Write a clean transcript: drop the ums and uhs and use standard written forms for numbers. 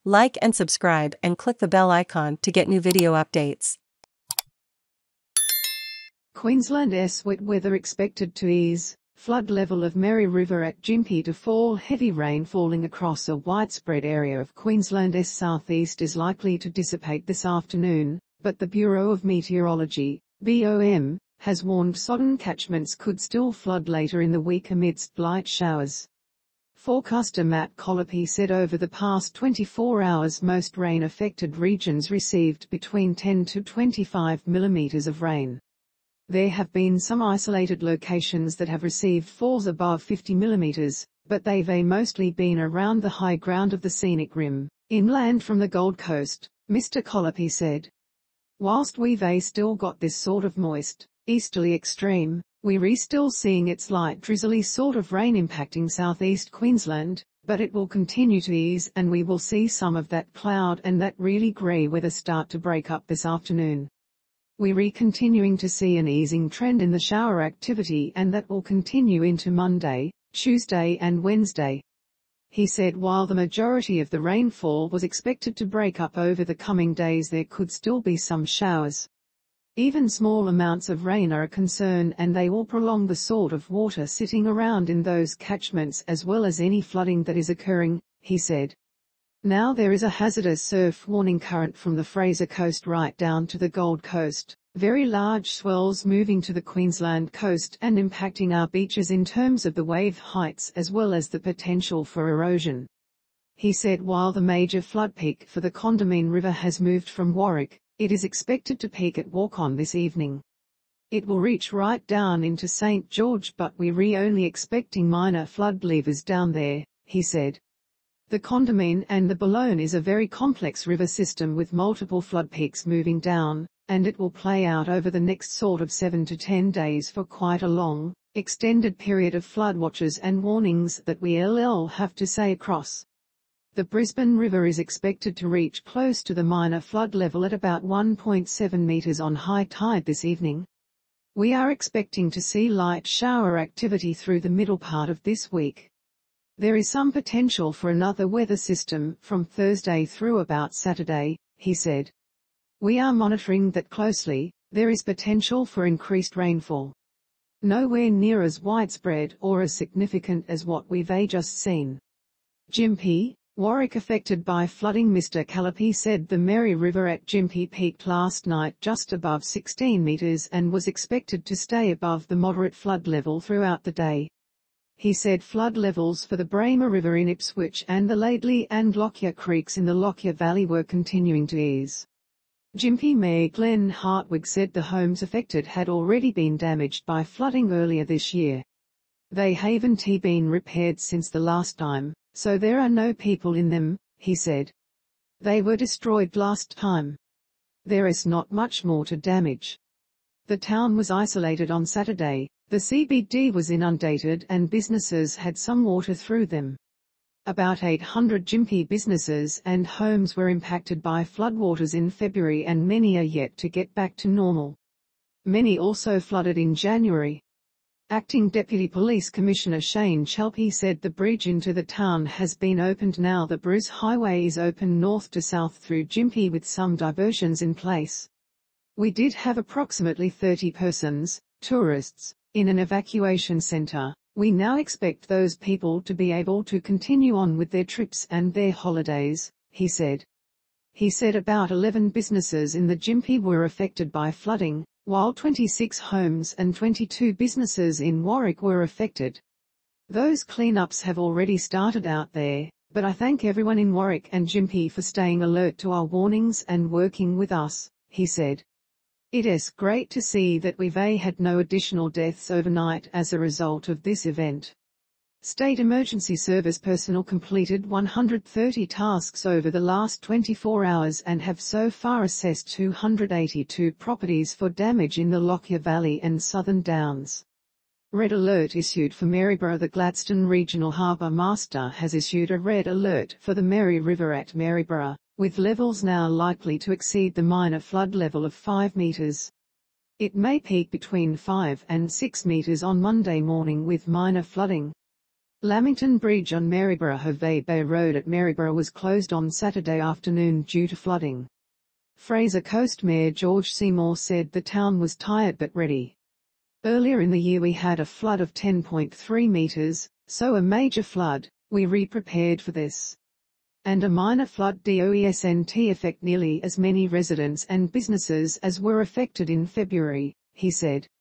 Like and subscribe and click the bell icon to get new video updates. Queensland's wet weather expected to ease. Flood level of Bremer River at Gympie to fall. Heavy rain falling across a widespread area of Queensland's southeast is likely to dissipate this afternoon, but the Bureau of Meteorology, BOM, has warned sodden catchments could still flood later in the week amidst light showers. Forecaster Matt Collopy said over the past 24 hours most rain-affected regions received between 10 to 25 millimetres of rain. There have been some isolated locations that have received falls above 50 millimetres, but they've mostly been around the high ground of the Scenic Rim, inland from the Gold Coast, Mr Callopy said. Whilst we've still got this sort of moist, easterly extreme, we're still seeing its light drizzly sort of rain impacting southeast Queensland, but it will continue to ease and we will see some of that cloud and that really grey weather start to break up this afternoon. We're continuing to see an easing trend in the shower activity and that will continue into Monday, Tuesday and Wednesday. He said while the majority of the rainfall was expected to break up over the coming days there could still be some showers. Even small amounts of rain are a concern and they will prolong the sort of water sitting around in those catchments as well as any flooding that is occurring, he said. Now there is a hazardous surf warning current from the Fraser Coast right down to the Gold Coast, very large swells moving to the Queensland coast and impacting our beaches in terms of the wave heights as well as the potential for erosion. He said while the major flood peak for the Condamine River has moved from Warwick, it is expected to peak at Warkon this evening. It will reach right down into St George but we're only expecting minor flood levers down there, he said. The Condamine and the Ballone is a very complex river system with multiple flood peaks moving down, and it will play out over the next sort of 7 to 10 days for quite a long, extended period of floodwaters and warnings that we'll have to say across. The Brisbane River is expected to reach close to the minor flood level at about 1.7 metres on high tide this evening. We are expecting to see light shower activity through the middle part of this week. There is some potential for another weather system from Thursday through about Saturday, he said. We are monitoring that closely. There is potential for increased rainfall. Nowhere near as widespread or as significant as what we've just seen. Gympie, Warwick affected by flooding. Mr Callopy said the Bremer River at Gympie peaked last night just above 16 metres and was expected to stay above the moderate flood level throughout the day. He said flood levels for the Bremer River in Ipswich and the Laidley and Lockyer creeks in the Lockyer Valley were continuing to ease. Gympie Mayor Glen Hartwig said the homes affected had already been damaged by flooding earlier this year. They haven't been repaired since the last time, so there are no people in them, he said. They were destroyed last time. There is not much more to damage. The town was isolated on Saturday. The CBD was inundated and businesses had some water through them. About 800 Gympie businesses and homes were impacted by floodwaters in February and many are yet to get back to normal. Many also flooded in January. Acting Deputy Police Commissioner Chelepy said the bridge into the town has been opened now. The Bruce Highway is open north to south through Gympie with some diversions in place. We did have approximately 30 persons, tourists, in an evacuation centre. We now expect those people to be able to continue on with their trips and their holidays, he said. He said about 11 businesses in the Gympie were affected by flooding, while 26 homes and 22 businesses in Warwick were affected. Those cleanups have already started out there, but I thank everyone in Warwick and Gympie for staying alert to our warnings and working with us, he said. It is great to see that we've had no additional deaths overnight as a result of this event. State Emergency Service personnel completed 130 tasks over the last 24 hours and have so far assessed 282 properties for damage in the Lockyer Valley and Southern Downs. Red alert issued for Maryborough. The Gladstone Regional Harbour Master has issued a red alert for the Bremer River at Maryborough, with levels now likely to exceed the minor flood level of 5 metres. It may peak between 5 and 6 metres on Monday morning with minor flooding. Lamington Bridge on Maryborough Bay Road at Maryborough was closed on Saturday afternoon due to flooding. Fraser Coast Mayor George Seymour said the town was tired but ready. Earlier in the year we had a flood of 10.3 metres, so a major flood, we re-prepared for this. And a minor flood doesn't affect nearly as many residents and businesses as were affected in February, he said.